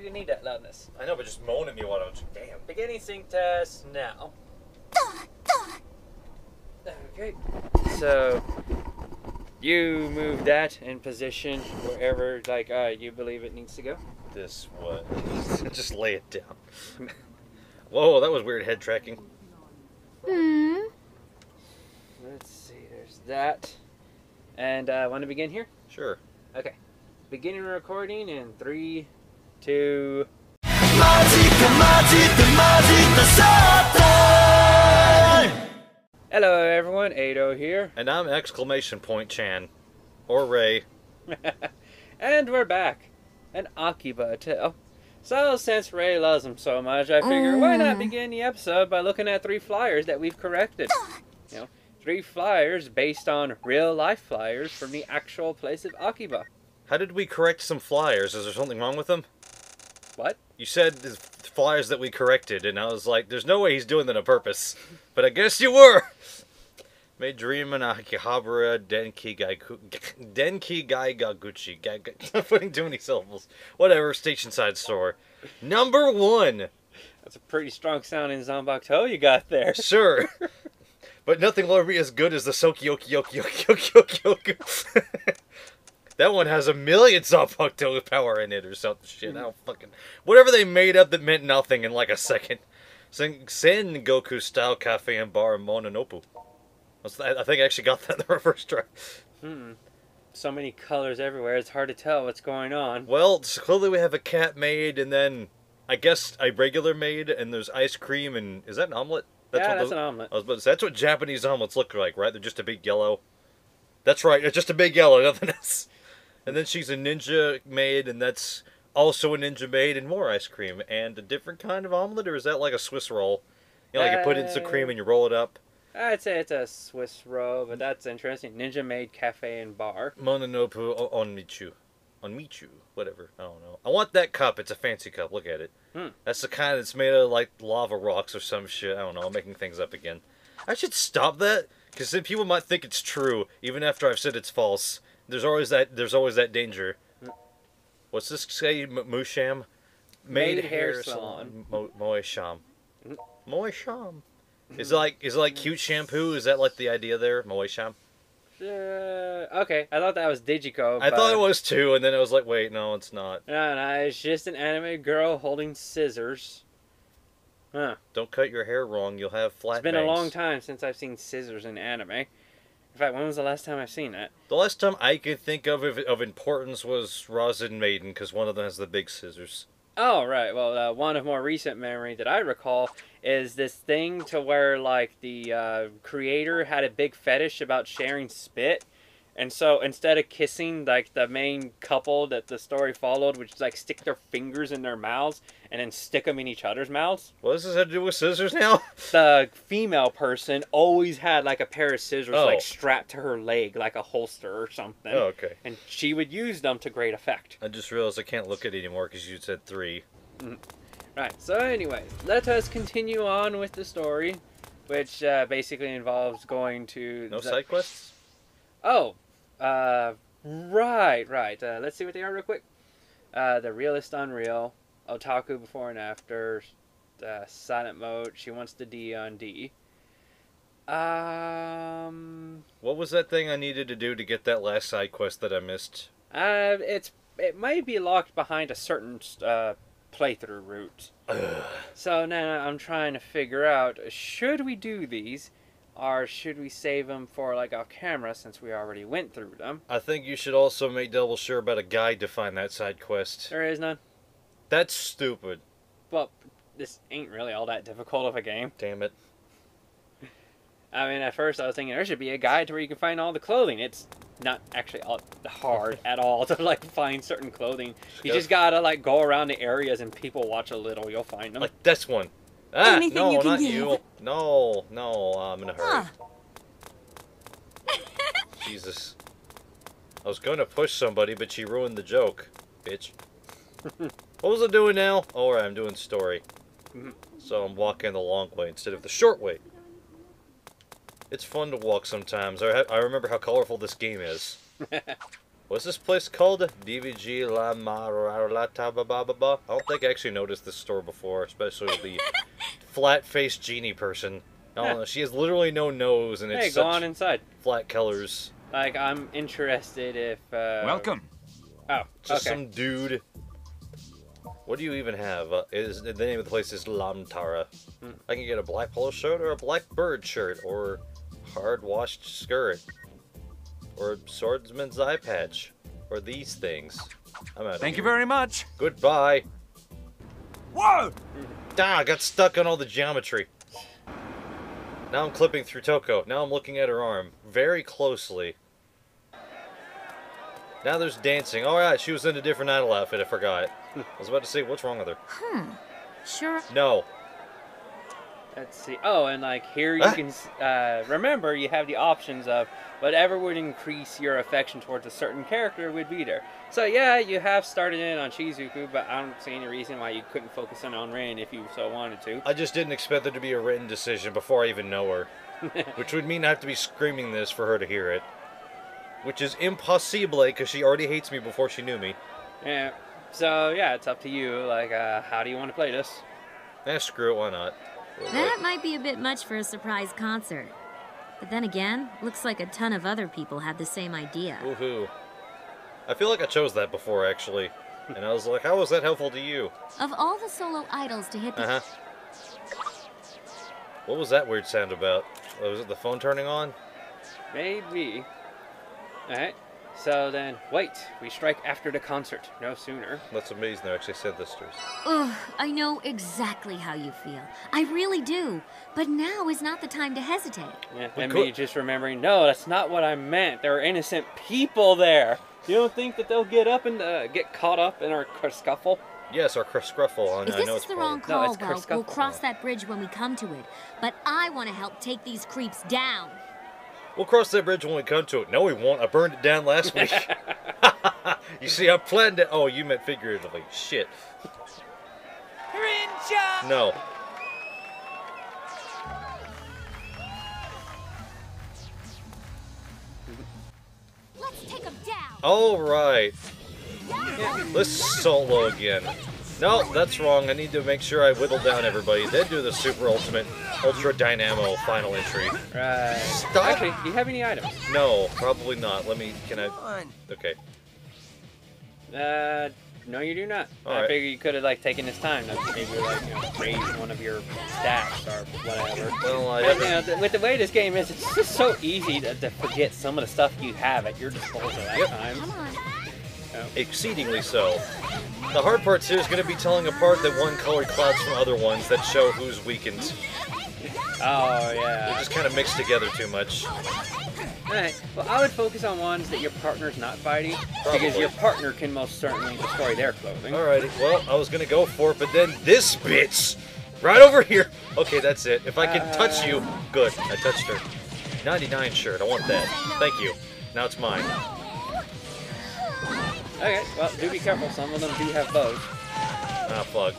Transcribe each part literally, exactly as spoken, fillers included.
you need that loudness? I know, but just moan at me, why don't you? Damn. Beginning sync test now. Okay, so you move that in position wherever, like, uh, you believe it needs to go. This what? Just lay it down. Whoa, that was weird head tracking. Hmm. Let's see, there's that. And uh, want to begin here? Sure. Okay. Beginning recording in three, two. Hello everyone, Atou here. And I'm exclamation point Chan. Or Ray. And we're back. An Akiba tale. So since Ray loves him so much, I figure why not begin the episode by looking at three flyers that we've corrected. You know, three flyers based on real life flyers from the actual place of Akiba. How did we correct some flyers? Is there something wrong with them? What? You said the flyers that we corrected, and I was like, there's no way he's doing that on purpose. But I guess you were! May dream in Akihabara, Denki Gai Denki Gai Gaguchi. I'm putting too many syllables. Whatever, station side store. Number one! That's a pretty strong sounding Zanbakuto you got there. Sure. But nothing will ever be as good as the Sokioki Yoki Yoki Yoki Yoki Yoki. That one has a million Zanbakuto power in it or something shit. I don't fucking... Whatever they made up that meant nothing in like a second. Sen, Sen Goku style cafe and bar Mononopu. I think I actually got that in the reverse try. Hmm. So many colors everywhere, it's hard to tell what's going on. Well, so clearly we have a cat maid, and then I guess a regular maid, and there's ice cream, and is that an omelet? That's yeah, what that's the, an omelet. I was about to say, that's what Japanese omelets look like, right? They're just a big yellow. That's right, it's just a big yellow, nothing else. And then she's a ninja maid, and that's also a ninja maid, and more ice cream, and a different kind of omelet, or is that like a Swiss roll? You know, like you put it in some cream and you roll it up. I'd say it's a Swiss roll, but that's interesting. Ninja Maid Cafe and Bar. Mononopu Onmichu. Onmichu. Whatever. I don't know. I want that cup. It's a fancy cup. Look at it. Hmm. That's the kind that's made of, like, lava rocks or some shit. I don't know. I'm making things up again. I should stop that, because then people might think it's true, even after I've said it's false. There's always that, there's always that danger. Hmm. What's this say? M Musham? Made, Made hair, hair salon. Mo Moesham. Hmm. Moesham. Is it like is it like cute shampoo? Is that like the idea there, Moesham? Uh, okay, I thought that was Digiko. I thought it was too, and then I was like, wait, no, it's not. No, no, it's just an anime girl holding scissors. Huh. Don't cut your hair wrong; you'll have flat. It's been bangs. a long time since I've seen scissors in anime. In fact, when was the last time I've seen that? The last time I could think of of, of importance was Rosin Maiden, because one of them has the big scissors. Oh, right. Well, uh, one of more recent memory that I recall is this thing to where, like, the uh, creator had a big fetish about sharing spit. And so, instead of kissing, like, the main couple that the story followed, which is, like, stick their fingers in their mouths and then stick them in each other's mouths. What does this have to do with scissors now? The female person always had, like, a pair of scissors, oh. like, strapped to her leg, like a holster or something. Oh, okay. And she would use them to great effect. I just realized I can't look at it anymore because you said three. Mm-hmm. Right, so anyways, let us continue on with the story, which uh, basically involves going to... No the... side quests? Oh, uh, right, right. Uh, let's see what they are real quick. Uh, the Realist Unreal, Otaku Before and After, uh, Silent Mode, She Wants to D on D. Um... What was that thing I needed to do to get that last side quest that I missed? Uh, it's it might be locked behind a certain, uh... playthrough route. Ugh. So now I'm trying to figure out, should we do these or should we save them for like off camera since we already went through them? I think you should also make double sure about a guide to find that side quest. There is none. That's stupid. Well, this ain't really all that difficult of a game. Damn it. I mean, at first I was thinking there should be a guide to where you can find all the clothing. It's not actually all hard at all to like find certain clothing. You just gotta like go around the areas and people watch a little, you'll find them. Like this one. Ah, Anything no, you can not give. you. No, no, I'm in a hurry. Huh. Jesus. I was going to push somebody, but she ruined the joke, bitch. What was I doing now? Oh, right, I'm doing story. So I'm walking the long way instead of the short way. It's fun to walk sometimes. I, I remember how colorful this game is. What's this place called? D V G La Maralatabababa. I don't think I actually noticed this store before, especially the flat-faced genie person. I don't know. She has literally no nose, and it's Hey, go such on inside. flat colors. Like, I'm interested if... Uh... Welcome. Oh, Just okay. some dude. What do you even have? Uh, is the name of the place is Lamtara. Hmm. I can get a black polo shirt or a black bird shirt or hard washed skirt or swordsman's eye patch or these things. I'm out. Thank you very much. Goodbye. Whoa! Ah, I got stuck on all the geometry. Now I'm clipping through Toko. Now I'm looking at her arm very closely. Now there's dancing. Alright, she was in a different idol outfit, I forgot. I was about to say, what's wrong with her? Hmm. Sure. No. Let's see. Oh, and like here you Huh? can uh, remember you have the options of whatever would increase your affection towards a certain character would be there. So yeah, you have started in on Shizuku, but I don't see any reason why you couldn't focus in on Rin if you so wanted to. I just didn't expect there to be a written decision before I even know her. Which would mean I have to be screaming this for her to hear it. Which is impossible, because she already hates me before she knew me. Yeah. So yeah, it's up to you. Like, uh, how do you want to play this? Eh, screw it, why not? That might be a bit much for a surprise concert. But then again, looks like a ton of other people have the same idea. Woohoo. I feel like I chose that before, actually. And I was like, how was that helpful to you? Of all the solo idols to hit the... Uh-huh. What was that weird sound about? Oh, was it the phone turning on? Maybe. Alright. So then, wait. We strike after the concert. No sooner. That's amazing, they actually said this to us. Ugh, I know exactly how you feel. I really do. But now is not the time to hesitate. Yeah, We and could- me just remembering, no, that's not what I meant. There are innocent people there. You don't think that they'll get up and uh, get caught up in our scuffle? Yes, our scruffle. I, If I this know is it's the probably- wrong No, call, it's well, Kerskufel. we'll cross that bridge when we come to it. But I want to help take these creeps down. We'll cross that bridge when we come to it. No, we won't. I burned it down last week. You see, I planned it. Oh, you meant figuratively. Shit. Rinja! No. Let's take them down. All right. Let's solo again. No, that's wrong. I need to make sure I whittle down everybody. Then do the super ultimate ultra dynamo final entry. Right. Stop. Actually, do you have any items? No, probably not. Let me. Can I? Fun. Okay. Uh, no, you do not. All I right. figure you could have like taken this time to maybe like you know raise one of your stats or whatever. Well, I But, you haven't. know, th- with the way this game is, it's just so easy to, to forget some of the stuff you have at your disposal at Yep. times. Come on. Exceedingly so. The hard part here is going to be telling apart the one colored clouds from other ones that show who's weakened. Oh They yeah. just kind of mix together too much. Alright, well I would focus on ones that your partner's not fighting, Probably. because your partner can most certainly destroy their clothing. Alrighty, well, I was gonna go for it, but then this bitch! Right over here! Okay, that's it. If I can touch you, good. I touched her. ninety-nine shirt, I want that. Thank you. Now it's mine. Okay, well do be careful, some of them do have bows. Ah, fuck.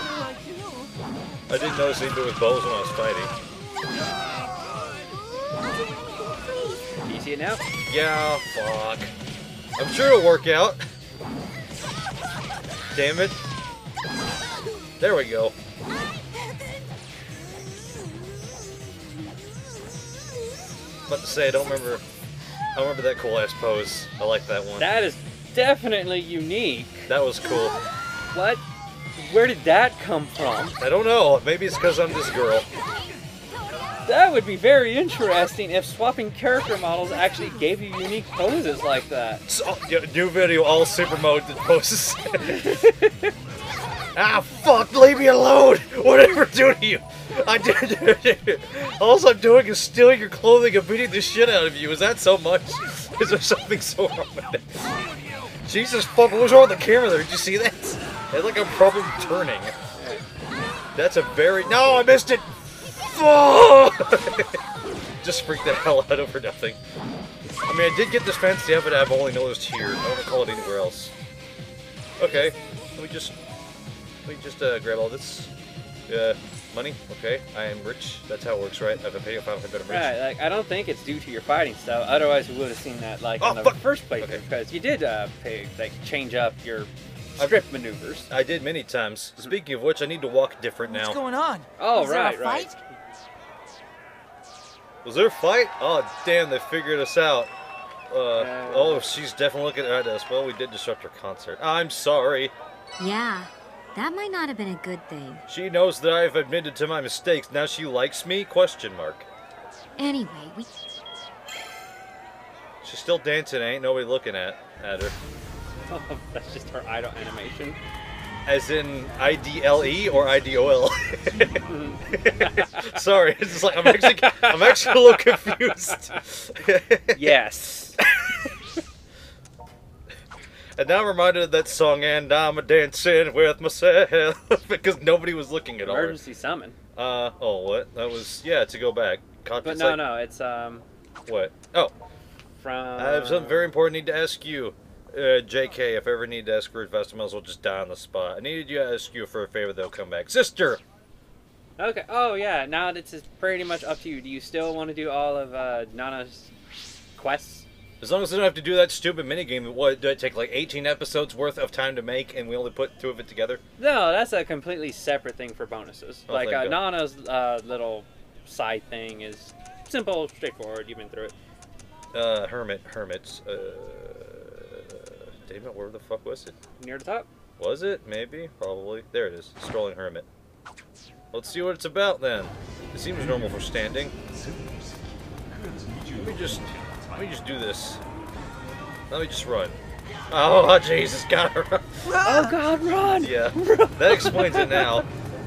I didn't notice anything with bows when I was fighting. Do you see it now? Yeah, fuck. I'm sure it'll work out. Damn it. There we go. About to say, I don't remember. I don't remember that cool ass pose. I like that one. That is definitely unique. That was cool. What? Where did that come from? I don't know. Maybe it's because I'm this girl. That would be very interesting if swapping character models actually gave you unique poses like that. So, yeah, new video, all super mode poses. Ah, fuck! Leave me alone! Whatever do to you? I did. All I'm doing is stealing your clothing and beating the shit out of you. Is that so much? Is there something so wrong with that? Jesus fuck! What was wrong with the camera there? Did you see that? It's like I'm probably turning. That's a very no. I missed it. Fuck! Just freaked the hell out over nothing. I mean, I did get this fancy outfit. I've only noticed here. I don't recall it anywhere else. Okay, let me just. Let me just uh, grab all this. Yeah. Money? Okay. I am rich. That's how it works, right? I've been paying five hundred. I'm rich. Right, like I don't think it's due to your fighting style. Otherwise, we would have seen that like Oh, in the fuck! first playthrough, Okay. because you did uh, pay, like change up your strip maneuvers. I did many times. Speaking of which, I need to walk different now. What's going on? Oh, Is there a right, right. fight? Was there a fight? Oh, damn, they figured us out. Uh, Uh, oh, she's definitely looking at us. Well, we did disrupt her concert. I'm sorry. Yeah, that might not have been a good thing. She knows that I've admitted to my mistakes. Now she likes me? Question mark. Anyway, we... She's still dancing. Ain't nobody looking at, at her. That's just her idle animation. As in I D L E or I D O L? Sorry, it's just like I'm actually I'm actually a little confused. Yes. And now I'm reminded of that song, and I'm a dancing with myself, because nobody was looking at all. Emergency summon. Uh oh, what? That was yeah to go back. Con- But it's no, like- no, it's um What? Oh, from. I have something very important I need to ask you. Uh, J K, if I ever need to ask for advice, I might as well just die on the spot. I needed you to ask you for a favor, they'll come back. Sister! Okay. Oh yeah. Now this is pretty much up to you. Do you still want to do all of uh, Nana's quests? As long as I don't have to do that stupid minigame, what, did it take like eighteen episodes worth of time to make and we only put two of it together? No, that's a completely separate thing for bonuses. Oh, like thank uh, God. Nana's uh, little side thing is simple, straightforward. You've been through it. Uh, Hermit, Hermits, uh... damn it, where the fuck was it? Near the top. Was it? Maybe? Probably. There it is. Strolling Hermit. Let's see what it's about then. It seems normal for standing. Let me just... Let me just do this. Let me just run. Oh, Jesus, gotta run. Oh God, run! Yeah, that explains it now.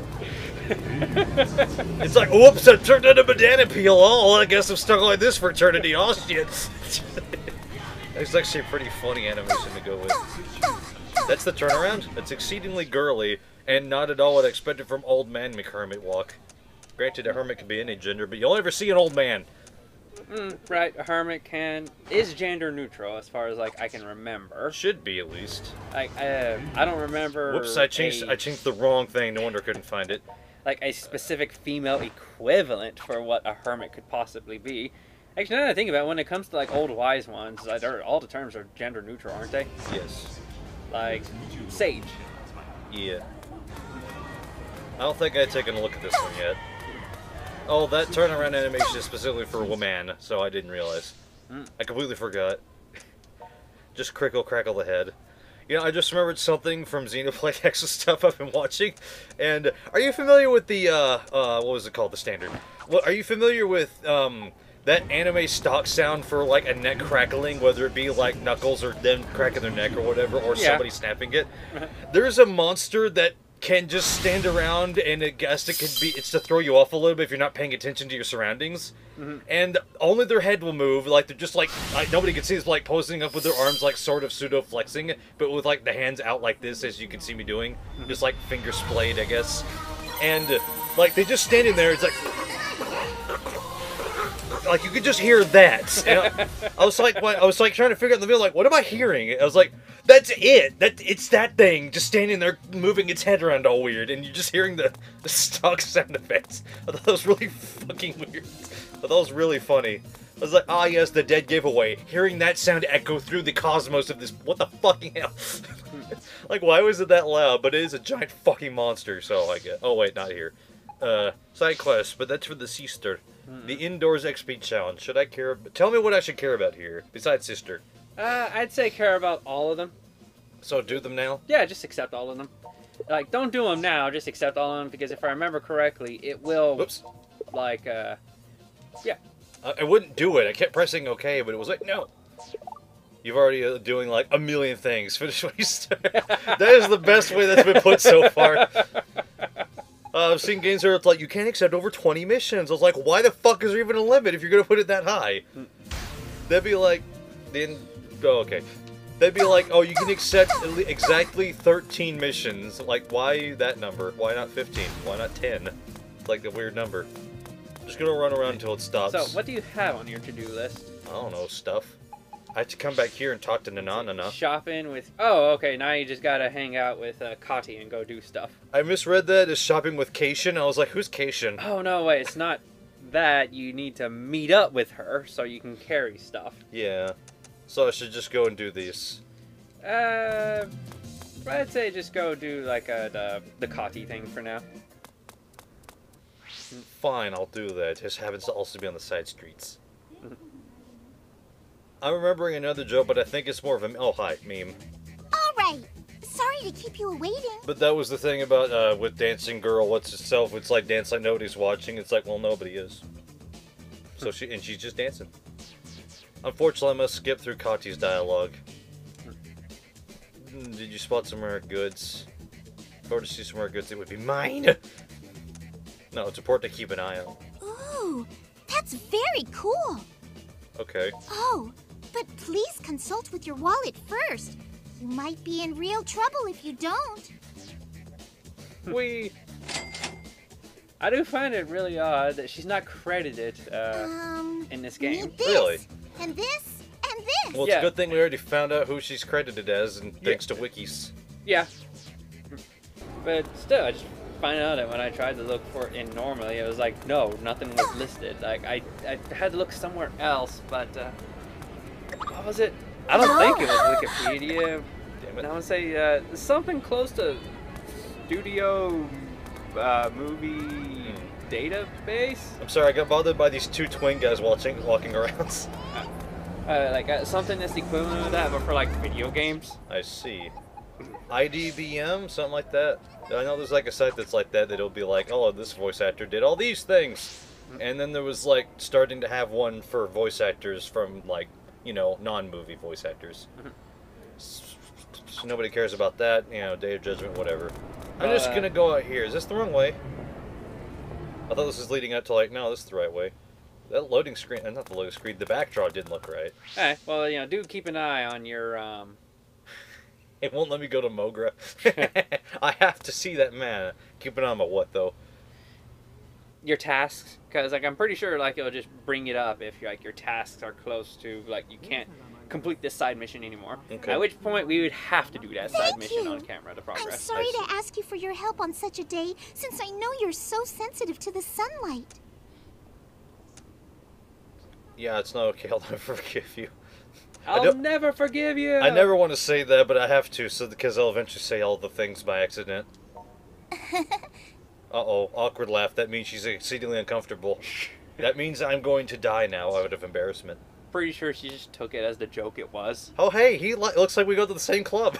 It's like, whoops, I turned into banana peel. Oh, I guess I'm stuck like this for eternity. Oh, shit. It's actually a pretty funny animation to go with. That's the turnaround. It's exceedingly girly, and not at all what I expected from old man McHermit walk. Granted, a hermit can be any gender, but you'll never see an old man. Mm, right, a hermit can is gender neutral as far as like I can remember. Should be, at least. Like uh, I don't remember. Whoops, I changed a, I changed the wrong thing. No wonder I couldn't find it. like a specific female equivalent for what a hermit could possibly be. Actually, now that I think about it, when it comes to like old wise ones, like, they're- all the terms are gender neutral, aren't they? Yes. Like sage. Yeah. I don't think I've taken a look at this one yet. Oh, that turnaround animation is specifically for a woman, so I didn't realize. Mm. I completely forgot. Just crickle crackle the head. You know, I just remembered something from Xenoblade X stuff I've been watching. And are you familiar with the, uh, uh, what was it called? The standard. Well, are you familiar with, um, that anime stock sound for, like, a neck crackling, whether it be, like, Knuckles or them cracking their neck or whatever, or Yeah. somebody snapping it? There's a monster that can just stand around, and I guess it could be, it's to throw you off a little bit if you're not paying attention to your surroundings. Mm-hmm. And only their head will move, like, they're just, like, like, nobody can see this, like, posing up with their arms, like, sort of pseudo-flexing, but with, like, the hands out like this, as you can see me doing. Mm-hmm. Just, like, finger splayed, I guess. And, like, they just standing there, it's like... Like, you could just hear that. And I, I was like, what, I was like trying to figure out in the middle, like, what am I hearing? I was like, that's it. That it's that thing just standing there, moving its head around all weird, and you're just hearing the, the stock sound effects. I thought that was really fucking weird. I thought that was really funny. I was like, ah, yes, the dead giveaway. Hearing that sound echo through the cosmos of this. What the fucking hell? Like, why was it that loud? But it is a giant fucking monster, so I get. Oh wait, not here. Uh, side quest, but that's for the sister. Hmm. The indoors X P challenge. Should I care? Tell me what I should care about here, besides sister. Uh, I'd say care about all of them. So do them now. Yeah, just accept all of them. Like, don't do them now. Just accept all of them because if I remember correctly, it will. Whoops. Like, uh, yeah. I, I wouldn't do it. I kept pressing OK, but it was like, no. You've already uh, doing like a million things. Finish what you start. That is the best way that's been put so far. Uh, I've seen games where it's like, you can't accept over twenty missions. I was like, why the fuck is there even a limit if you're going to put it that high? That'd be like, then, oh, okay. That'd be like, oh, you can accept exactly thirteen missions. Like, why that number? Why not fifteen? Why not ten? It's like a weird number. I'm just going to run around until it stops. So, what do you have on your to-do list? I don't know, stuff. I had to come back here and talk to Nanana. Shopping with... Oh, okay, now you just gotta hang out with uh, Kati and go do stuff. I misread that as shopping with Keishin. I was like, who's Keishin? Oh, no, wait, it's not that. You need to meet up with her so you can carry stuff. Yeah. So I should just go and do these. Uh, I'd say just go do, like, a, the, the Kati thing for now. Fine, I'll do that. It just happens to also be on the side streets. I'm remembering another joke, but I think it's more of a... Oh, hi, meme. Alright. Sorry to keep you waiting. But that was the thing about, uh, with Dancing Girl, what's itself, it's like dance like nobody's watching. It's like, well, nobody is. So she... And she's just dancing. Unfortunately, I must skip through Kati's dialogue. Did you spot some rare goods? If I were to see some rare goods, it would be mine! No, it's important to keep an eye on. Ooh, that's very cool. Okay. Oh, but please consult with your wallet first. You might be in real trouble if you don't. We. I do find it really odd that she's not credited uh, Um, in this game. need this, Really? And this, and this. Well, it's Yeah. a good thing we already found out who she's credited as, and thanks to wikis. Yeah. But still, I just find out that when I tried to look for it normally, it was like, no, nothing was listed. Like, I, I had to look somewhere else, but, uh, what was it? I don't think it was Wikipedia. Damn And I it. would say, uh, something close to studio, uh, movie database? I'm sorry, I got bothered by these two twin guys watching, walking around. Uh, like, uh, something that's the equivalent of that, but for, like, video games. I see. I D B M, something like that. I know there's like a site that's like that, that'll be like, oh, this voice actor did all these things. And then there was like starting to have one for voice actors from like, you know, non-movie voice actors. S- Nobody cares about that, you know, Day of Judgment, whatever. I'm just Uh, gonna go out here. Is this the wrong way? I thought this was leading out to like, no, this is the right way. That loading screen, uh, not the loading screen, the backdrop didn't look right. Hey, well, you know, do keep an eye on your, um... It won't let me go to Mogra. I have to see that man. Keep an eye on my what, though? your tasks, because like I'm pretty sure like it'll just bring it up if like your tasks are close to like you can't complete this side mission anymore. Okay. At which point we would have to do that side Thank mission you. on camera to progress. I'm sorry I to ask you for your help on such a day, since I know you're so sensitive to the sunlight. Yeah, it's not okay. I'll never forgive you. I I'll don't- never forgive you. I never want to say that, but I have to, so because I'll eventually say all the things by accident. Uh-oh, awkward laugh. That means she's exceedingly uncomfortable. That means I'm going to die now out of embarrassment. Pretty sure she just took it as the joke it was. Oh, hey, he li- looks like we go to the same club.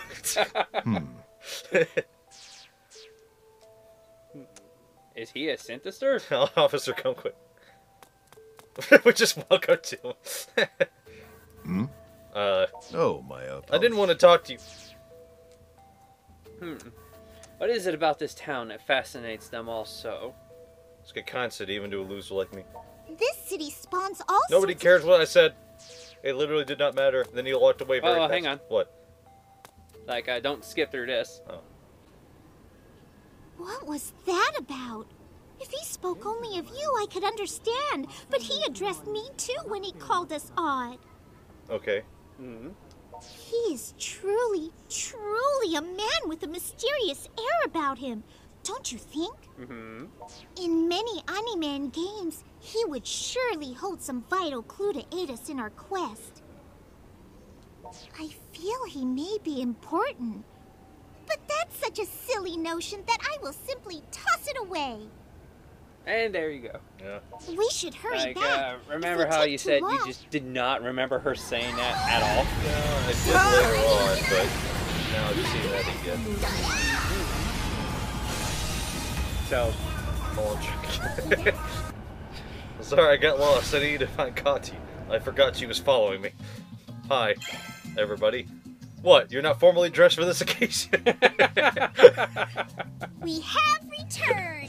Is he a synthesizer? Officer, come quick. We just walk up to him. Hmm? Uh, Oh, my uh, I didn't want to talk to you. Hmm. What is it about this town that fascinates them all so? Let's get constant even to a loser like me. This city spawns all Nobody sorts cares what I said. It literally did not matter. Then he walked away very Oh, fast. hang on. What? Like, uh, don't skip through this. Oh. of... What was that about? If he spoke only of you, I could understand. But he addressed me too when he called us odd. Okay. Hmm. He is truly, truly a man with a mysterious air about him. Don't you think? Mm-hmm. In many anime games, he would surely hold some vital clue to aid us in our quest. I feel he may be important. But that's such a silly notion that I will simply toss it away. And there you go. Yeah. We should hurry Like, back. uh, remember If we how take you too said long- you just did not remember her saying that at all? Yeah, I did later on, but now I've seen that again. So, Oh, I'm joking. Sorry, I got lost. I needed to find Kati. I forgot she was following me. Hi, everybody. What? You're not formally dressed for this occasion? We have returned.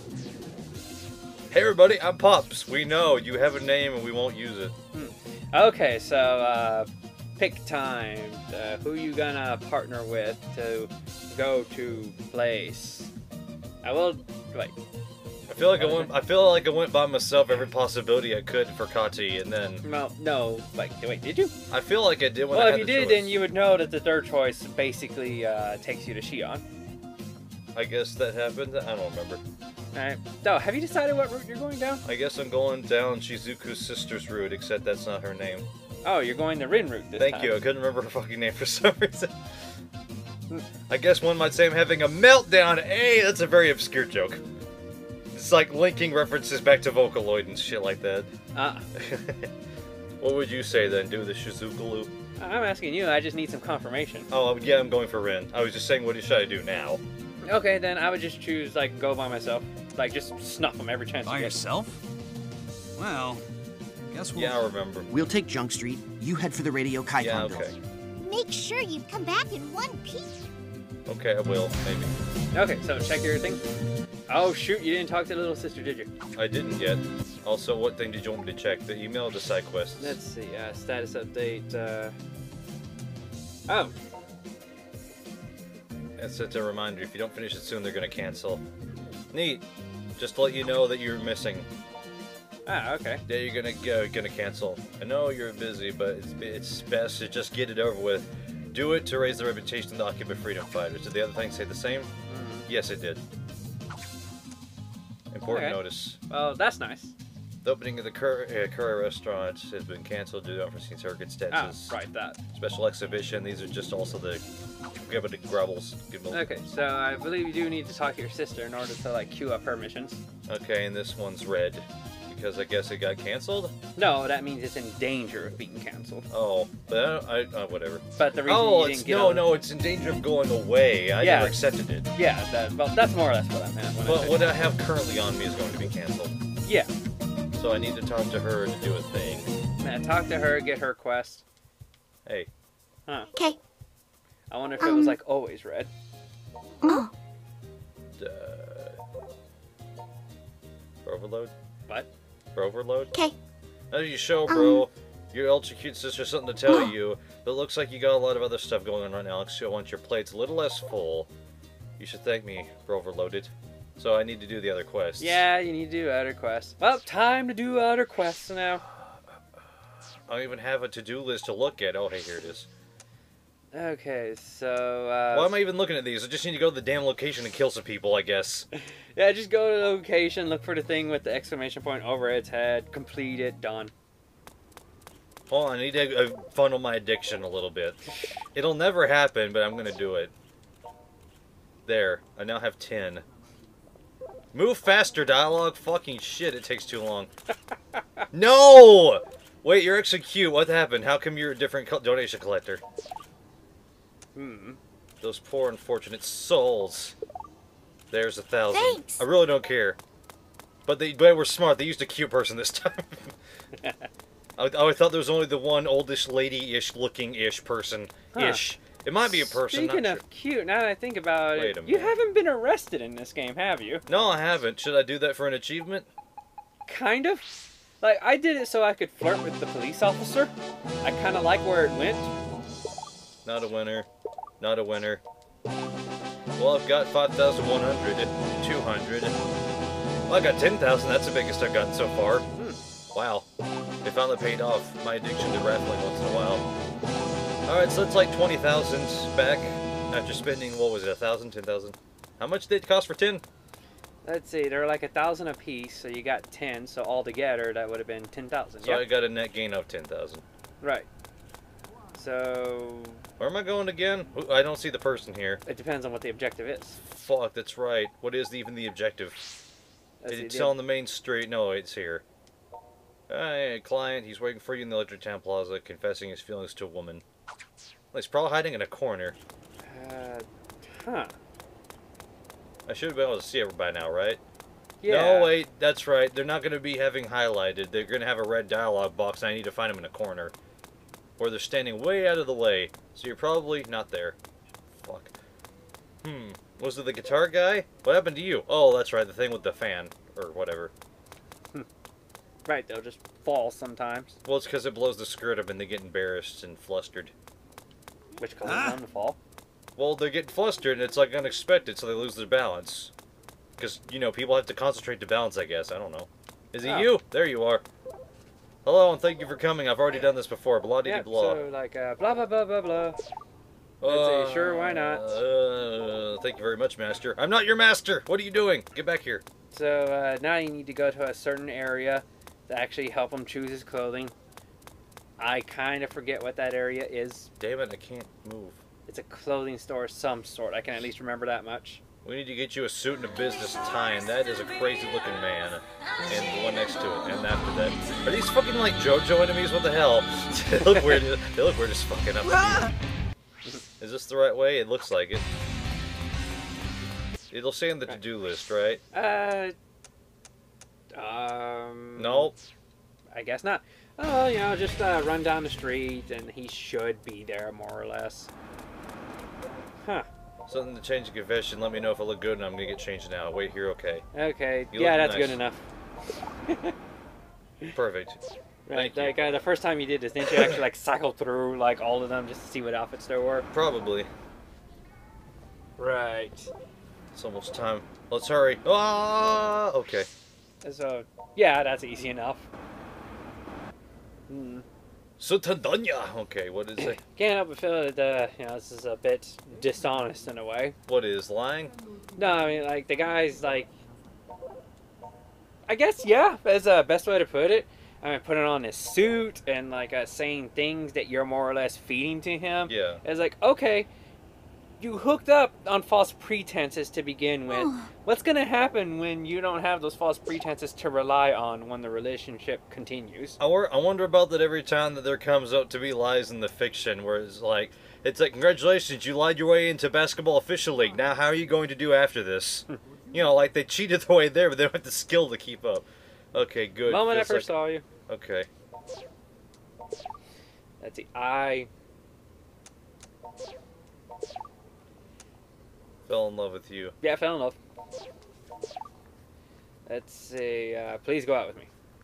Hey, everybody. I'm Pops. We know you have a name and we won't use it. okay, so, uh, pick time. Uh, who you gonna partner with to go to place? I will, wait. feel like I went. I feel like I went by myself every possibility I could for Kati, and then. No, no. Like, wait, did you? I feel like I did when well, I had if you the did, choice. then you would know that the third choice basically uh, takes you to Shion. I guess that happened. I don't remember. Alright. So, have you decided what route you're going down? I guess I'm going down Shizuku's sister's route, except that's not her name. Oh, you're going the Rin route this Thank time. you. I couldn't remember her fucking name for some reason. I guess one might say I'm having a meltdown. Hey, that's a very obscure joke. It's like linking references back to Vocaloid and shit like that. Uh, What would you say then? Do the Shizuku loop? I'm asking you. I just need some confirmation. Oh, yeah, I'm going for Rin. I was just saying, what should I do now? Okay, then I would just choose, like, go by myself. Like, just snuff them every chance By you get. yourself? Well, guess we'll... Yeah, I remember. We'll take Junk Street. You head for the Radio Kaikon Yeah, okay. building. Make sure you come back in one piece. Okay, I will, maybe. Okay, so check your thing. Oh, shoot, you didn't talk to the little sister, did you? I didn't yet. Also, what thing did you want me to check? The email or the side quests? Let's see, uh, status update, uh... Oh, It's, it's a reminder. If you don't finish it soon, they're gonna cancel. Neat. Just to let you know that you're missing. ah, okay. Yeah, you're gonna go, gonna cancel. I know you're busy, but it's it's best to just get it over with. Do it to raise the reputation of the Akiba freedom fighters. Did the other thing say the same? Mm. Yes, it did. Important Okay. notice. Well, that's nice. The opening of the Curry, uh, Curry restaurant has been canceled due to unforeseen circumstances. Ah, right, that. Special exhibition. These are just also the Gibba Grubbles. Okay, so I believe you do need to talk to your sister in order to, like, queue up her missions. Okay, and this one's red. Because I guess it got canceled? No, that means it's in danger of being canceled. Oh, but I, I uh, whatever. But the reason Oh, you it's, didn't get no, all- no, it's in danger of going away. I Yeah. never accepted it. Yeah, that, well, that's more or less what I meant. When I But said- what I have currently on me is going to be canceled. Yeah. So I need to talk to her to do a thing. Man, talk to her, get her quest. Hey. Huh. Okay. I wonder if it was, like, always red. Oh, Uh, overload? What? For overload? okay. Now you show, bro. Your ultra cute sister has something to tell you, but it looks like you got a lot of other stuff going on right now. So I want your plates a little less full. You should thank me for overloaded. So I need to do the other quests. Yeah, you need to do other quests. Well, time to do other quests now. I don't even have a to-do list to look at. Oh, hey, here it is. Okay, so, uh... Why am I even looking at these? I just need to go to the damn location and kill some people, I guess. Yeah, just go to the location, look for the thing with the exclamation point over its head, complete it, done. Hold on, I need to uh, funnel my addiction a little bit. It'll never happen, but I'm gonna do it. There, I now have ten. Move faster, dialogue. Fucking shit, it takes too long. No! Wait, you're actually cute. What happened? How come you're a different co donation collector? Hmm. Those poor unfortunate souls. There's a thousand. Thanks. I really don't care. But they, they were smart. They used a cute person this time. I, I thought there was only the one oldish lady-ish looking-ish person-ish. It might be a person. Speaking not of sure. cute, now that I think about Wait it, a you minute. haven't been arrested in this game, have you? No, I haven't. Should I do that for an achievement? Kind of. Like, I did it so I could flirt with the police officer. I kind of like where it went. Not a winner. Not a winner. Well, I've got five thousand one hundred, two hundred. Well, I got ten thousand. That's the biggest I've gotten so far. Hmm. Wow. It finally paid off. My addiction to raffling once in a while. Alright, so it's like twenty thousand back after spending, what was it, one thousand, ten thousand? How much did it cost for ten? Let's see, they're like a thousand apiece, so you got ten, so altogether that would have been ten thousand. So Yeah, I got a net gain of ten thousand. right. So, Where am I going again? Ooh, I don't see the person here. it depends on what the objective is. Fuck, that's right. What is even the objective? Let's see, It's the- on the main street. No, it's here. Hey, client, he's waiting for you in the Electric Town Plaza, confessing his feelings to a woman. Well, he's probably hiding in a corner. Uh, huh. I should be able to see it by now, right? Yeah. No, wait, that's right. They're not going to be having highlighted. They're going to have a red dialogue box, and I need to find them in a corner. Or they're standing way out of the way, so you're probably not there. Fuck. Hmm. Was it the guitar guy? What happened to you? Oh, that's right, the thing with the fan, or whatever. Right, they'll just fall sometimes, Well, it's because it blows the skirt up and they get embarrassed and flustered. which causes Ah. them to fall. Well, they're getting flustered and it's like unexpected, so they lose their balance. Because, you know, people have to concentrate to balance, I guess. I don't know. Is it Oh. you? There you are. Hello, and thank you for coming. I've already done this before. Blah dee Yeah, blah. so like uh, blah blah blah blah blah. Let's see, sure, why not? Uh, thank you very much, Master. I'm not your master! What are you doing? Get back here. So uh, now you need to go to a certain area to actually help him choose his clothing. I kind of forget what that area is. Damn it, I can't move. It's a clothing store of some sort. I can at least remember that much. We need to get you a suit and a business tie, and that is a crazy looking man. And the one next to it, and after that. Are these fucking like JoJo enemies? What the hell? They look weird. They look weird as fucking up. Is this the right way? It looks like it. It'll say in the to-do list, right? Uh, um... Nope. I guess not. Oh, you know, just uh, run down the street, and he should be there, more or less. Huh. Something to change the confession. Let me know if I look good, and I'm gonna get changed now. Wait here, okay. Okay, You yeah, look that's nice. good enough. Perfect. Right, Thank you. like uh, the first time you did this, didn't you actually like cycle through like all of them just to see what outfits there were? Probably. Right. It's almost time. Let's hurry. Ah, okay. So yeah, that's easy enough. Hmm. Sutadanya. Okay, what is it? Can't help but feel that uh, you know, this is a bit dishonest in a way. What is lying? No, I mean like the guy's like, I guess yeah, is the best way to put it. I mean, putting on this suit and like uh, saying things that you're more or less feeding to him. Yeah. It's like, okay, you hooked up on false pretenses to begin with. What's gonna happen when you don't have those false pretenses to rely on when the relationship continues? I, wor I wonder about that every time that there comes up to be lies in the fiction, where it's like, it's like, congratulations, you lied your way into Basketball Official League. Now, how are you going to do after this? You know, like they cheated their way there, but they don't have the skill to keep up. Okay, good. The moment I Feels first like- saw you. Okay. Let's see. I Fell in love with you. yeah, I fell in love. Let's see. Uh, please go out with me.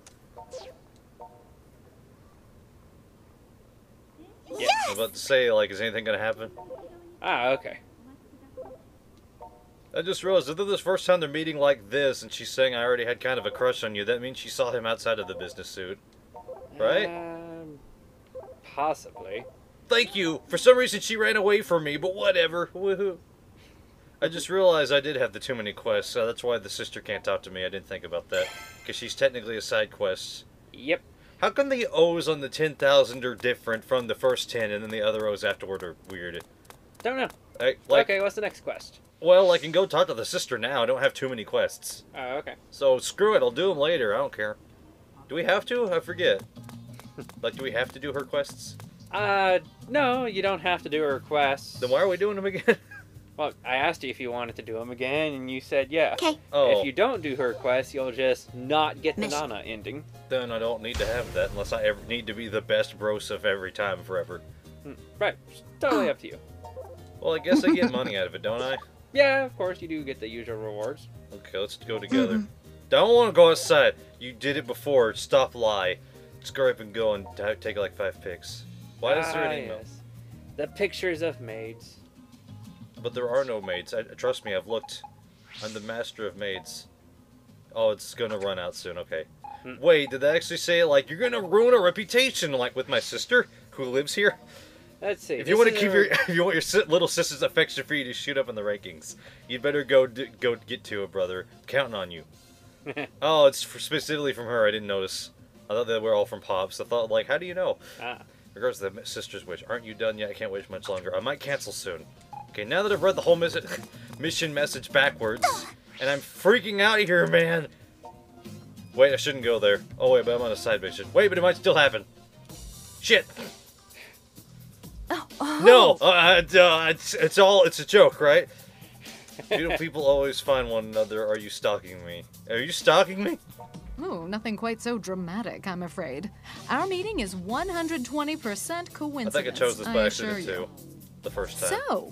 Yeah. I was about to say, like, is anything gonna happen? Ah, okay. I just realized that this first time they're meeting like this, and she's saying I already had kind of a crush on you. That means she saw him outside of the business suit, right? Um, possibly. Thank you. For some reason, she ran away from me, but whatever. Woohoo. I just realized I did have the too many quests, so that's why the sister can't talk to me. I didn't think about that, because she's technically a side quest. Yep. How come the O's on the ten thousand are different from the first ten, and then the other O's afterward are weird? Don't know. I, like, Okay, what's the next quest? Well, I can go talk to the sister now. I don't have too many quests. Oh, okay. So, screw it. I'll do them later. I don't care. Do we have to? I forget. Like, do we have to do her quests? Uh, no, you don't have to do her quests. Then why are we doing them again? Well, I asked you if you wanted to do them again, and you said yeah. Okay. Oh, If you don't do her quest, you'll just not get the Mission. Nana ending. then I don't need to have that unless I ever need to be the best brosif every time forever. Hmm, Right. It's totally up to you. Well, I guess I get money out of it, don't I? Yeah, of course, you do get the usual rewards. Okay, let's go together. Don't want to go outside. You did it before. Stop lie. Just go up and go and t- take like five pics. Why is there Ah, an email? yes. The pictures of maids. But there are no maids. I, trust me, I've looked. I'm the master of maids. Oh, it's gonna run out soon. Okay. Hmm. Wait, did they actually say like you're gonna ruin a reputation like with my sister who lives here? Let's see. If you this want to is keep a- your, if you want your si- little sister's affection for you to shoot up in the rankings, you'd better go d- go get to it, brother. I'm counting on you. Oh, it's for, specifically from her. I didn't notice. I thought they were all from Pops. I thought like, how do you know? Ah. Regards to the sister's wish. Aren't you done yet? I can't wait much longer. I might cancel soon. Okay, now that I've read the whole mis mission message backwards, and I'm freaking out here, man. Wait, I shouldn't go there. Oh wait, but I'm on a side mission. Wait, but it might still happen. Shit. Oh, oh. No, uh, uh, it's it's all it's a joke, right? You know, people always find one another. Are you stalking me? Are you stalking me? Ooh, nothing quite so dramatic, I'm afraid. Our meeting is one hundred twenty percent I coincidence. think I chose this by assure accident you. too. The first time. So,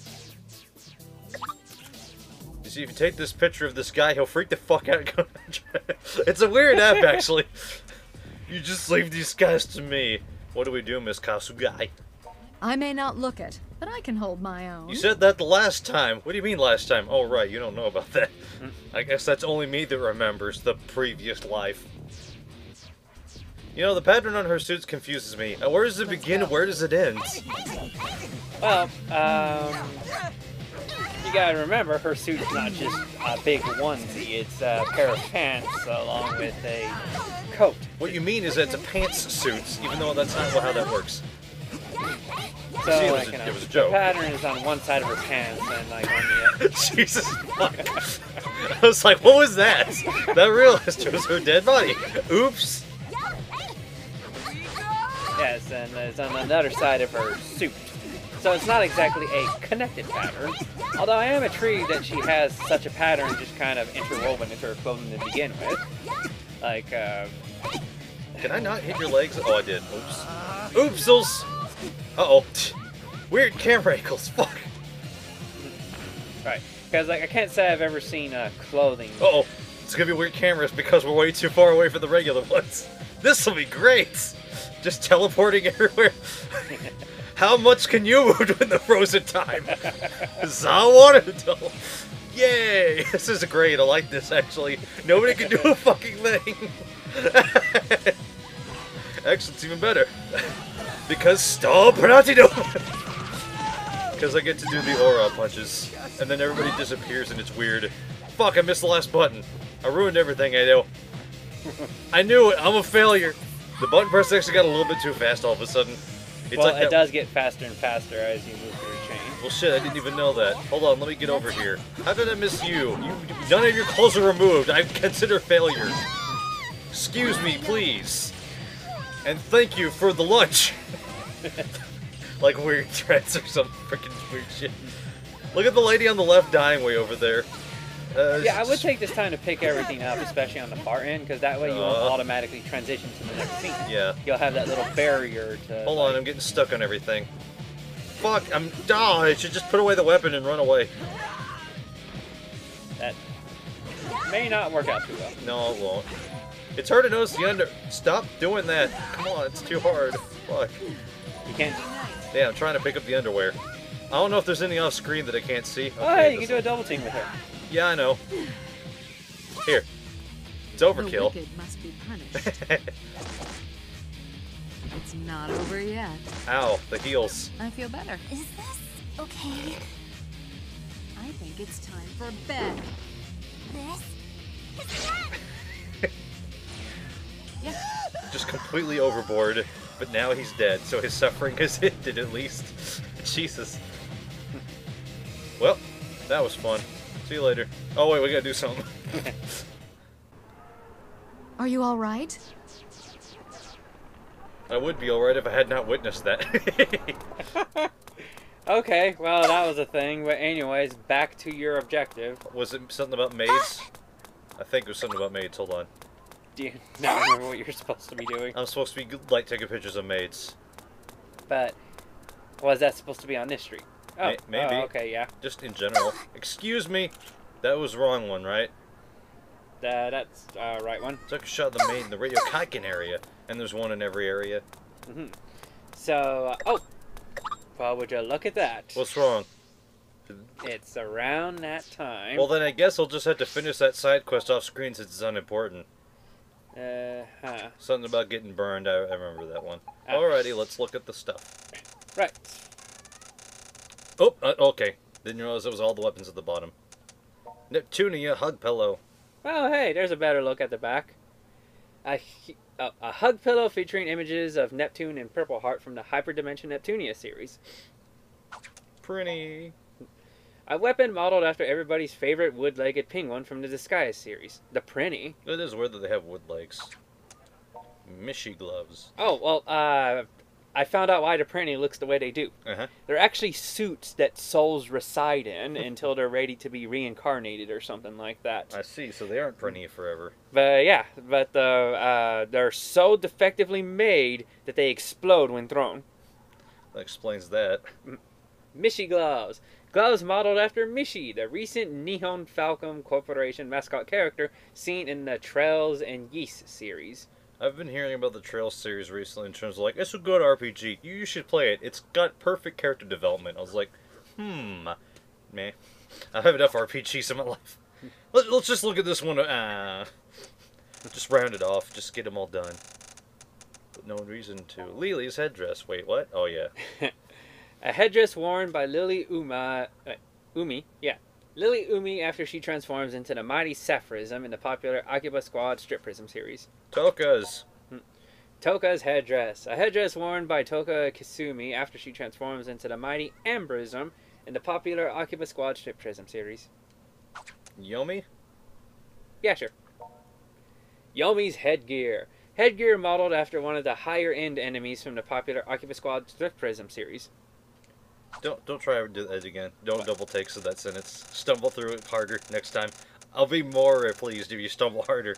You see, if you take this picture of this guy, he'll freak the fuck out. And go it's a weird app, actually. You just leave these guys to me. What do we do, Miss Kasugai? I may not look it, but I can hold my own. You said that the last time. What do you mean last time? Oh, right, you don't know about that. Mm. I guess that's only me that remembers the previous life. You know, the pattern on her suits confuses me. Uh, Where does it begin and where does it end? Well, um, you gotta remember, her suit's not just a big onesie. It's a pair of pants along with a coat. What you mean is that it's a pants suit, even though that's not how that works. So, See, it was like, a- you know, it was a the joke. pattern is on one side of her pants, and like on the Jesus fuck. I was like, what was that? Then I realized it was her dead body. Oops. yes, and it's on another side of her suit. So it's not exactly a connected pattern. Although I am intrigued that she has such a pattern just kind of interwoven into her clothing to begin with. Like, uh, Can I not hit your legs? Oh, I did. Oops. Oopsels. Uh-oh. Weird camera angles. Fuck. right. Because, like, I can't say I've ever seen uh, clothing. Uh-oh. It's gonna be weird cameras because we're way too far away from the regular ones. This will be great. Just teleporting everywhere. How much can you move in the frozen time? Zawaruto. Yay! This is great. I like this, actually. Nobody can do a fucking thing. Actually, it's even better. Because stop Pranatido! Because I get to do the aura punches. And then everybody disappears and it's weird. Fuck, I missed the last button. I ruined everything I know. I knew it. I'm a failure. The button press actually got a little bit too fast all of a sudden. It's well, like it that- does get faster and faster as you move through the chain. Well, shit, I didn't even know that. Hold on, let me get over here. How did I miss you? You, none of your clothes are removed. I consider failure. Excuse me, please. And thank you for the lunch. Like weird threats or some freaking weird shit. Look at the lady on the left dying way over there. Uh, Yeah, I would take this time to pick everything up, especially on the far end, because that way you won't Uh. automatically transition to the next scene. Yeah. You'll have that little barrier to... Hold like, on, I'm getting stuck on everything. Fuck, I'm... Oh, I should just put away the weapon and run away. That may not work out too well. No, it won't. It's hard to notice the under... Stop doing that. Come on, it's too hard. Fuck. You can't... Yeah, I'm trying to pick up the underwear. I don't know if there's any off screen that I can't see. Oh, hey, you this- can do a double team with her. Yeah, I know. Here. It's The overkill. wicked must be punished. It's not over yet. Ow, the heels. I feel better. Is this okay? I think it's time for bed. This is that? Yeah. Just completely overboard. But now he's dead, so his suffering is ended at least. Jesus. Well, that was fun. See you later. Oh wait, we gotta do something. Are you all right? I would be alright if I had not witnessed that. Okay, well, that was a thing. But anyways, back to your objective. Was it something about maids? I think it was something about maids. Hold on. Do you not remember what you're supposed to be doing? I'm supposed to be like taking pictures of maids. But was that supposed to be on this street? Oh, May- maybe. oh, okay, yeah. Just in general. Excuse me. That was the wrong one, right? Uh, that's uh, right one. Took a shot of the maid in the radio Kaiken area, and there's one in every area. hmm So, uh, oh, well, would you look at that? What's wrong? It's around that time. Well, then I guess I'll just have to finish that side quest off screen since it's unimportant. Uh, huh. Something about getting burned. I, I remember that one. Ah. Alrighty, let's look at the stuff. Right. Oh, uh, okay. Didn't realize it was all the weapons at the bottom. Neptunia hug pillow. Well, hey, there's a better look at the back. A, hu- a, a hug pillow featuring images of Neptune and Purple Heart from the Hyperdimension Neptunia series. Pretty. A weapon modeled after everybody's favorite wood-legged penguin from the Disguise series, the Prinny. It is weird that they have wood legs. Mishy gloves. Oh, well, uh, I found out why the Prinny looks the way they do. Uh-huh. They're actually suits that souls reside in until they're ready to be reincarnated or something like that. I see, so they aren't pretty forever. But yeah, but uh, uh, they're so defectively made that they explode when thrown. That explains that. Mishi gloves. Gloves modeled after Mishi, the recent Nihon Falcon Corporation mascot character seen in the Trails and Yeast series. I've been hearing about the Trails series recently in terms of like, it's a good R P G. You, you should play it. It's got perfect character development. I was like, hmm, meh. I have enough R P Gs in my life. Let, let's just look at this one. Uh, just round it off. Just get them all done. But no reason to. Lily's headdress. Wait, what? Oh, yeah. A headdress worn by Lily Uma... Uh, Umi, yeah. Lily Umi after she transforms into the mighty Sapphirism in the popular Akiba Squad Strip Prism series. Toka's. Toka's headdress. A headdress worn by Toka Kisumi after she transforms into the mighty Ambrism in the popular Akiba Squad Strip Prism series. Yomi? Yeah, sure. Yomi's headgear. Headgear modeled after one of the higher-end enemies from the popular Akiba Squad Strip Prism series. Don't don't try to do that again. Don't what? Double takes of that sentence. Stumble through it harder next time. I'll be more pleased if you stumble harder.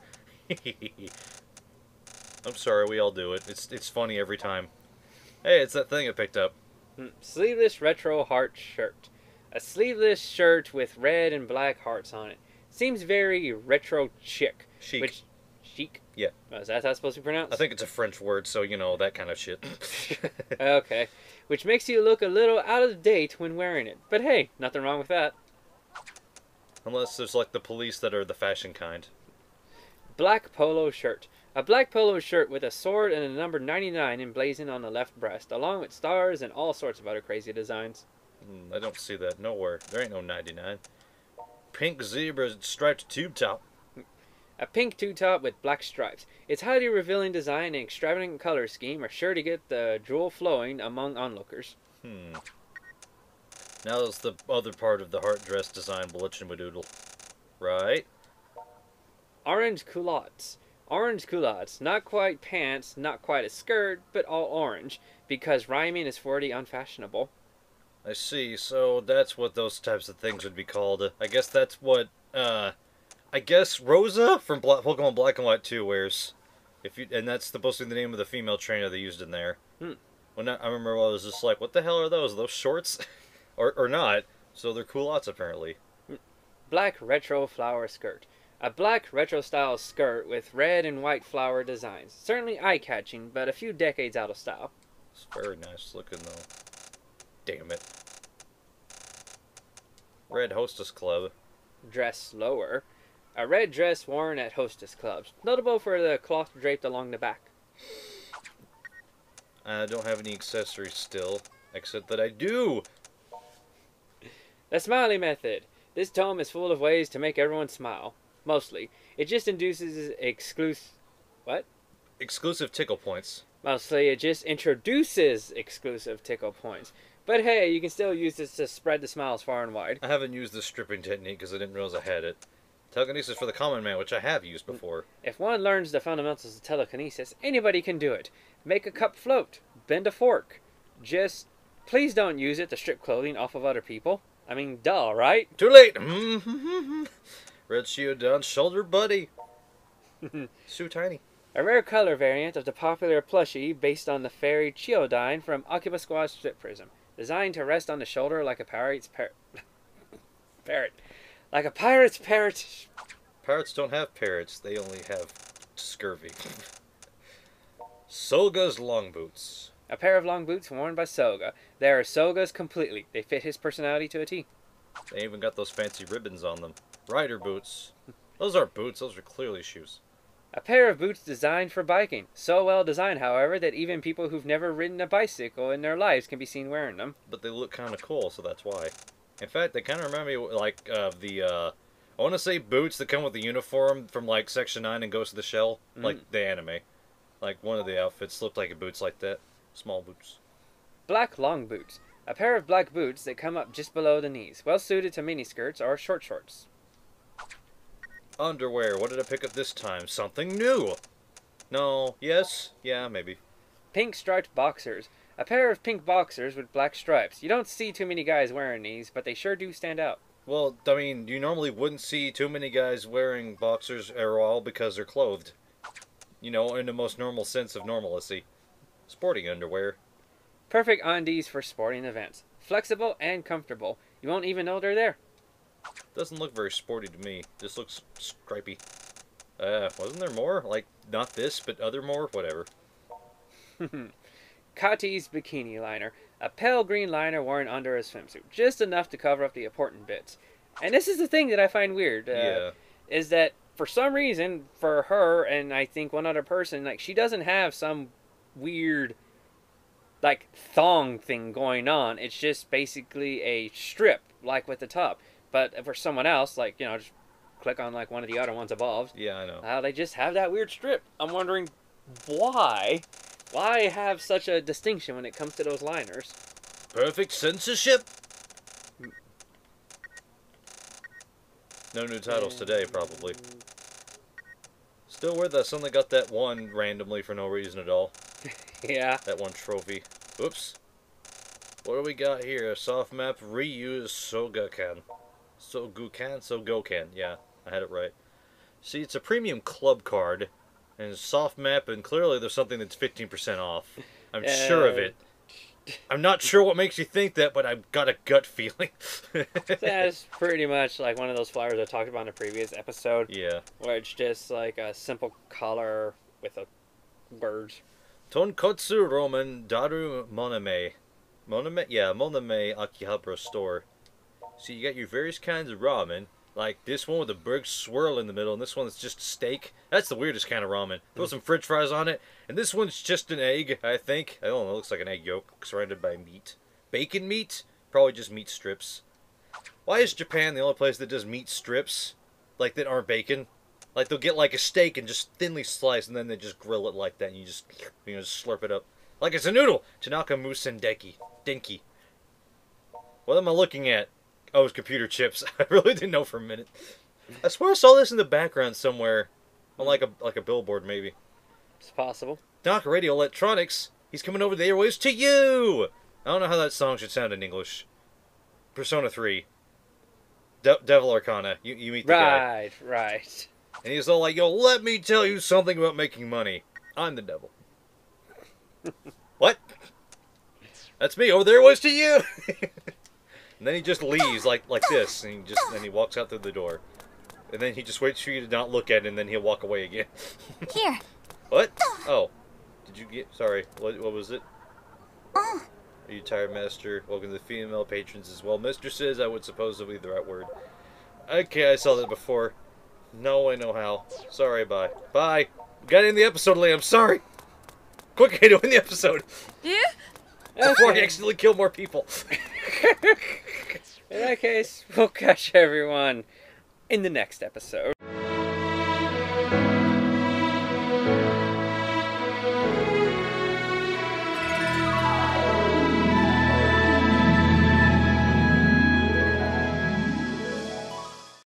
I'm sorry, we all do it. It's it's funny every time. Hey, it's that thing I picked up. Sleeveless retro heart shirt. A sleeveless shirt with red and black hearts on it. Seems very retro chic. Chic. Which, chic? Yeah. Oh, is that how it's supposed to be pronounced? I think it's a French word, so you know, that kind of shit. Okay. Which makes you look a little out of date when wearing it. But hey, nothing wrong with that. Unless there's like the police that are the fashion kind. Black polo shirt. A black polo shirt with a sword and a number ninety-nine emblazoned on the left breast, along with stars and all sorts of other crazy designs. Mm, I don't see that nowhere. There ain't no ninety-nine. Pink zebra striped tube top. A pink two-top with black stripes. Its highly revealing design and extravagant color scheme are sure to get the drool flowing among onlookers. Hmm. Now that's the other part of the heart dress design, Bulletchin-Badoodle. Right? Orange culottes. Orange culottes. Not quite pants, not quite a skirt, but all orange, because rhyming is for the unfashionable. I see, so that's what those types of things would be called. I guess that's what, uh... I guess Rosa from Bla Pokemon Black and White two wears. If you, and that's supposed to be the name of the female trainer they used in there. Hmm. When I, I remember I was just like, what the hell are those? Are those shorts? or, or not. So they're culottes, apparently. Black retro flower skirt. A black retro-style skirt with red and white flower designs. Certainly eye-catching, but a few decades out of style. It's very nice looking, though. Damn it. Red Hostess Club. Dress slower. A red dress worn at hostess clubs, notable for the cloth draped along the back. I don't have any accessories still, except that I do! The Smiley Method. This tome is full of ways to make everyone smile. Mostly. It just induces exclusive... What? Exclusive tickle points. Mostly, it just introduces exclusive tickle points. But hey, you can still use this to spread the smiles far and wide. I haven't used this stripping technique because I didn't realize I had it. Telekinesis for the common man, which I have used before. If one learns the fundamentals of telekinesis, anybody can do it. Make a cup float. Bend a fork. Just, please don't use it to strip clothing off of other people. I mean, duh, right? Too late! Red Shield down, shoulder buddy. So tiny. A rare color variant of the popular plushie based on the fairy Chiodine from Akiba Squad Strip Prism. Designed to rest on the shoulder like a pirate's parrot. Parrot. Like a pirate's parrot. Parrots don't have parrots. They only have scurvy. Soga's long boots. A pair of long boots worn by Soga. They are Soga's completely. They fit his personality to a T. They even got those fancy ribbons on them. Rider boots. Those aren't boots. Those are clearly shoes. A pair of boots designed for biking. So well designed, however, that even people who've never ridden a bicycle in their lives can be seen wearing them. But they look kind of cool, so that's why. In fact, they kind of remind me, like, of uh, the, uh, I want to say boots that come with the uniform from, like, Section nine and Ghost of the Shell. Mm. Like, the anime. Like, one of the outfits looked like boots like that. Small boots. Black long boots. A pair of black boots that come up just below the knees. Well suited to miniskirts or short shorts. Underwear. What did I pick up this time? Something new. No. Yes. Yeah, maybe. Pink striped boxers. A pair of pink boxers with black stripes. You don't see too many guys wearing these, but they sure do stand out. Well, I mean, you normally wouldn't see too many guys wearing boxers at all because they're clothed. You know, in the most normal sense of normalcy. Sporting underwear. Perfect undies for sporting events. Flexible and comfortable. You won't even know they're there. Doesn't look very sporty to me. This looks stripy. Uh, wasn't there more? Like, not this, but other more? Whatever. Kati's bikini liner. A pale green liner worn under a swimsuit. Just enough to cover up the important bits. And this is the thing that I find weird. Uh, Yeah. Is that, for some reason, for her and I think one other person, like, she doesn't have some weird, like, thong thing going on. It's just basically a strip, like with the top. But for someone else, like, you know, just click on, like, one of the other ones above. Yeah, I know. Uh, they just have that weird strip. I'm wondering why. Why have such a distinction when it comes to those liners? Perfect censorship? No new titles today, probably. Still weird that someone got that one randomly for no reason at all. Yeah. That one trophy. Oops. What do we got here? A soft map reuse Sogakan. Sogukan? Sogokan. Yeah, I had it right. See, it's a premium club card. And it's a soft map, and clearly there's something that's fifteen percent off. I'm uh, sure of it. I'm not sure what makes you think that, but I've got a gut feeling. That's pretty much like one of those flyers I talked about in a previous episode. Yeah. Where it's just like a simple color with a words. Tonkotsu Roman Daru Moname. Moname? Yeah, Moname Akihabara store. So you got your various kinds of ramen. Like this one with a burg swirl in the middle, and this one is just steak. That's the weirdest kind of ramen. Throw some french fries on it, and this one's just an egg, I think. I don't know, it looks like an egg yolk surrounded by meat. Bacon meat? Probably just meat strips. Why is Japan the only place that does meat strips? Like, that aren't bacon? Like, they'll get like a steak and just thinly slice, and then they just grill it like that, and you just, you know, just slurp it up. Like it's a noodle! Tanaka Musendeki. Dinky. What am I looking at? Oh, it's computer chips. I really didn't know for a minute. I swear I saw this in the background somewhere. On like a like a billboard, maybe. It's possible. Doc Radio Electronics. He's coming over the airwaves to you! I don't know how that song should sound in English. Persona three. De Devil Arcana. You, you meet the guy. Right, right. And he's all like, yo, let me tell you something about making money. I'm the devil. What? That's me. Over the airwaves to you! And then he just leaves like like this, and he just then he walks out through the door, and then he just waits for you to not look at it, and then he'll walk away again. Here. What? Oh, did you get? Sorry. What? What was it? Uh. Are you tired, Master? Welcome to the female patrons as well. Mistresses, I would suppose would be the right word. Okay, I saw that before. No, I know how. Sorry. Bye. Bye. Got in the episode, Liam. Sorry. Quick, I do in the episode. Yeah. Before I accidentally kill more people. In that case, we'll catch everyone in the next episode.